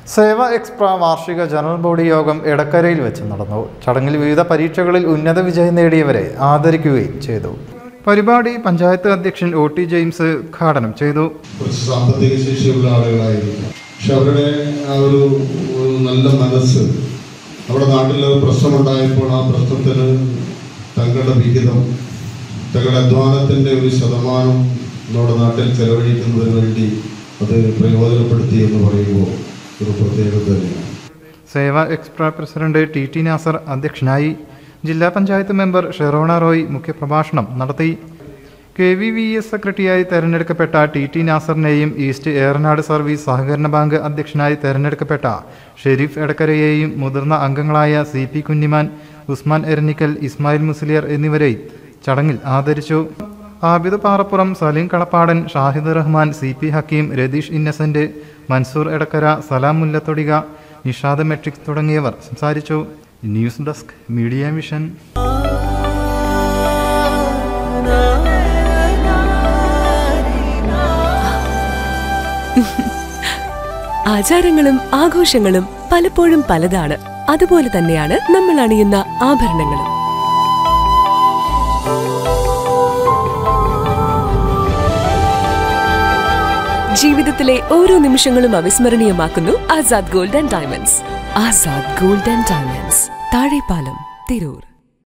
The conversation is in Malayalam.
സേവ എക്സ്ട്രാ വാർഷിക ജനറൽ ബോഡി യോഗം എടക്കരയിൽ വെച്ച് നടന്നു. ചടങ്ങിൽ വിവിധ പരീക്ഷകളിൽ ഉന്നത വിജയം നേടിയവരെ ആദരിക്കുകയും ചെയ്തു. പരിപാടി പഞ്ചായത്ത് അധ്യക്ഷൻ OT ജെയിംസ് ഉദ്ഘാടനം ചെയ്തു. സാമ്പത്തിക ശേഷിയുള്ള ആളുകളായിരിക്കും, പക്ഷെ അവരുടെ ആ ഒരു നല്ല മനസ്സ്, നമ്മുടെ നാട്ടിൽ പ്രശ്നമുണ്ടായപ്പോൾ ആ പ്രശ്നത്തിന് തങ്ങളുടെ വിഹിതം, തങ്ങളുടെ അധ്വാനത്തിൻ്റെ ഒരു ശതമാനം നമ്മുടെ നാട്ടിൽ ചെലവഴിക്കുന്നതിന് വേണ്ടി അത് പ്രയോജനപ്പെടുത്തി എന്ന് പറയുമ്പോൾ ഒരു പ്രത്യേകത തന്നെയാണ്. Seva extra president TT Nasar അധ്യക്ഷനായി. ജില്ലാ പഞ്ചായത്ത് മെമ്പർ ഷെറോണ റോയ് മുഖ്യപ്രഭാഷണം നടത്തി. KVVS സെക്രട്ടറിയായി തെരഞ്ഞെടുക്കപ്പെട്ട TT നാസറിനെയും ഈസ്റ്റ് ഏറനാട് സർവീസ് സഹകരണ ബാങ്ക് അധ്യക്ഷനായി തെരഞ്ഞെടുക്കപ്പെട്ട ഷെരീഫ് എടക്കരയെയും മുതിർന്ന അംഗങ്ങളായ CP കുഞ്ഞിമാൻ, ഉസ്മാൻ എരനിക്കൽ, ഇസ്മായിൽ മുസ്ലിയർ എന്നിവരെയും ചടങ്ങിൽ ആദരിച്ചു. Abid Parappuram, Saleem Kalappadan, Shahid Rahman, CP Hakeem, Ratheesh Innocent, Mansoor Edakkara, Salam Mullathodika, Nishad Metrix തുടങ്ങിയവർ സംസാരിച്ചു. News desk media mission. ആചാരങ്ങളും ആഘോഷങ്ങളും പലപ്പോഴും പലതാണ്. അതുപോലെ തന്നെയാണ് നമ്മൾ അണിയുന്ന ആഭരണങ്ങളും. ജീവിതത്തിലെ ഓരോ നിമിഷങ്ങളും അവിസ്മരണീയമാക്കുന്നു Azad gold and diamonds. Azad gold and diamonds, Thazhepalam, Tirur.